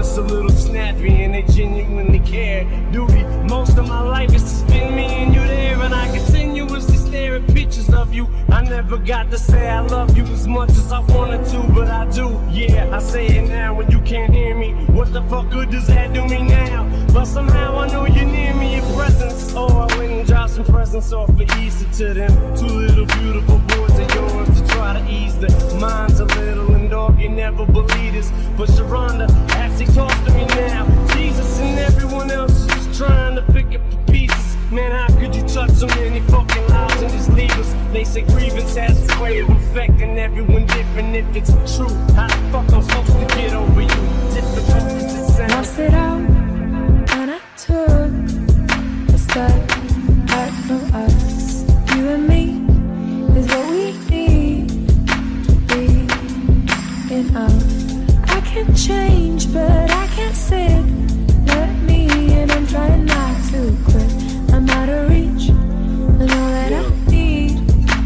just a little snappy and they genuinely care. Duty, most of my life is to spend me and you there, and I continuously stare at pictures of you. I never got to say I love you as much as I wanted to, but I do. Yeah, I say it now when you can't hear me. What the fuck good does that do me now? But somehow I know you're near me, your presence. Oh, I went and dropped some presents off for Easter to them two little beautiful boys of yours to try to ease their minds a little. And dog, you never believe this, but Sharonda actually talks to me now. Jesus and everyone else is just trying to pick up the pieces. Man, how could you touch so many fucking lives and just leave us? They say grievance has a way of affecting everyone different. If it's true, how the fuck I'm supposed to get over you? Difficult as it sounds. Lost it out, and I took a step back from us. You and me is what we need to be enough. I can change, but I can't sit. Let me in, I'm trying not to quit. I'm out of reach, and all that I need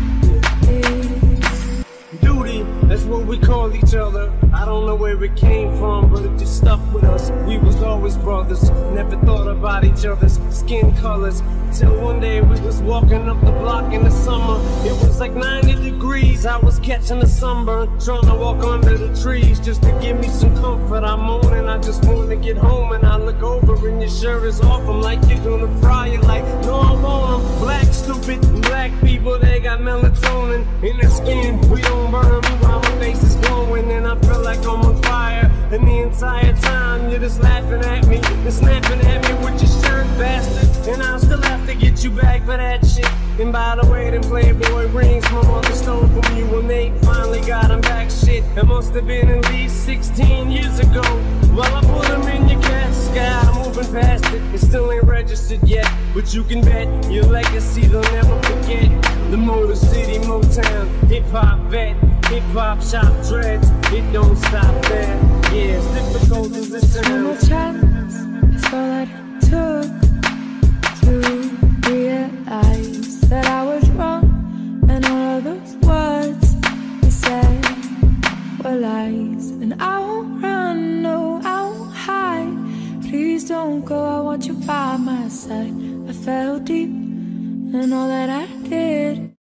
is duty. That's what we call each other. I don't know where it came from, but it just stuck with us. We was always brothers, never thought about each other's skin colors. Till one day we was walking up the block in the summer. It was like 90 degrees, I was catching a sunburn, trying to walk under the trees just to give me some comfort. I'm moaning, I just want to get home, and I look over and your shirt is off. I'm like, you're gonna fry it. Like, no, I want them. Black, stupid, black people, they got melatonin in their skin. We don't burn them while my face is glowing, and I feel like I'm on fire. And the entire time you're just laughing at me and snapping at me with your shirt, bastard. And I'll still have to get you back for that shit. And by the way, them Playboy rings my mother stole from you when they finally got them back. Shit, it must have been at least 16 years ago. Well, I put them in your casket, I'm moving past it. It still ain't registered yet, but you can bet your legacy they'll never forget. The Motor City, Motown, hip-hop vet, hip-hop shop dreads. It don't stop there. Yeah, it's difficult as it one sounds. chance. It's all that it took to realize that I was wrong, and all of those words you said were lies. And I won't run, no, I won't hide. Please don't go, I want you by my side. I fell deep, and all that I did